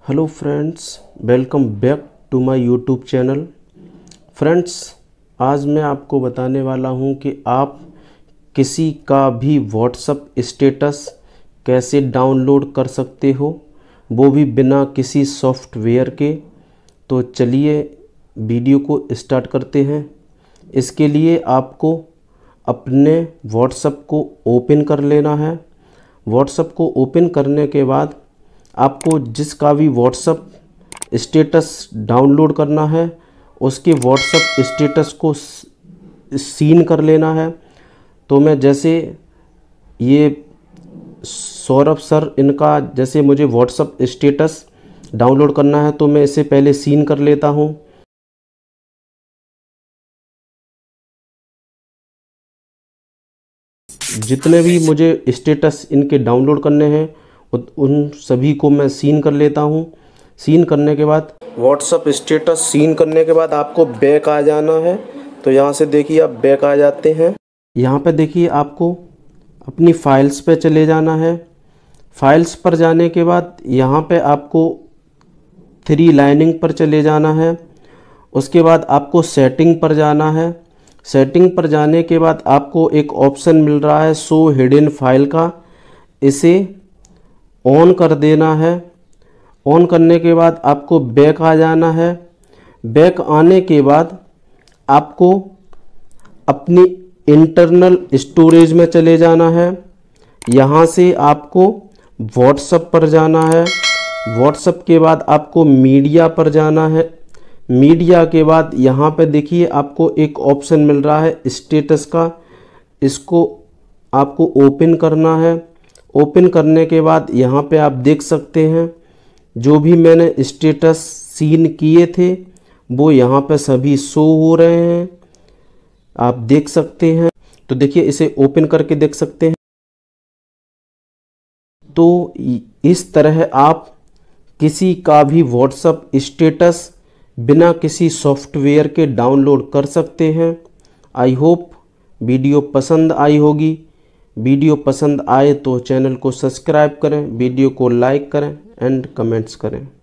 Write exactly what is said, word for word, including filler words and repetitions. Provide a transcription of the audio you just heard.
Hello friends, welcome back to my YouTube channel. Friends, आज मैं आपको बताने वाला हूं कि आप किसी का भी व्हाट्सएप स्टेटस कैसे डाउनलोड कर सकते हो, वो भी बिना किसी सॉफ्टवेयर के। तो चलिए वीडियो को स्टार्ट करते हैं। इसके लिए आपको अपने व्हाट्सएप को ओपन कर लेना है। व्हाट्सएप को ओपन करने के बाद आपको जिसका भी व्हाट्सएप स्टेटस डाउनलोड करना है उसके व्हाट्सएप स्टेटस को सीन कर लेना है। तो मैं जैसे ये सौरभ सर, इनका जैसे मुझे व्हाट्सएप स्टेटस डाउनलोड करना है तो मैं इसे पहले सीन कर लेता हूँ। जितने भी मुझे स्टेटस इनके डाउनलोड करने हैं उन सभी को मैं सीन कर लेता हूं। सीन करने के बाद व्हाट्सएप स्टेटस सीन करने के बाद आपको बैक आ जाना है। तो यहां से देखिए आप बैक आ जाते हैं। यहां पे देखिए आपको अपनी फाइल्स पे चले जाना है। फाइल्स पर जाने के बाद यहां पे आपको थ्री लाइनिंग पर चले जाना है। उसके बाद आपको सेटिंग पर जाना है। सेटिंग पर जाने के बाद आपको एक ऑप्शन मिल रहा है शो हिडन फाइल का, इसे ऑन कर देना है। ऑन करने के बाद आपको बैक आ जाना है। बैक आने के बाद आपको अपनी इंटरनल स्टोरेज में चले जाना है। यहाँ से आपको व्हाट्सएप पर जाना है। व्हाट्सएप के बाद आपको मीडिया पर जाना है। मीडिया के बाद यहाँ पे देखिए आपको एक ऑप्शन मिल रहा है स्टेटस का, इसको आपको ओपन करना है। ओपन करने के बाद यहाँ पे आप देख सकते हैं जो भी मैंने स्टेटस सीन किए थे वो यहाँ पे सभी शो हो रहे हैं, आप देख सकते हैं। तो देखिए इसे ओपन करके देख सकते हैं। तो इस तरह आप किसी का भी व्हाट्सएप स्टेटस बिना किसी सॉफ्टवेयर के डाउनलोड कर सकते हैं। आई होप वीडियो पसंद आई होगी। वीडियो पसंद आए तो चैनल को सब्सक्राइब करें, वीडियो को लाइक करें एंड कमेंट्स करें।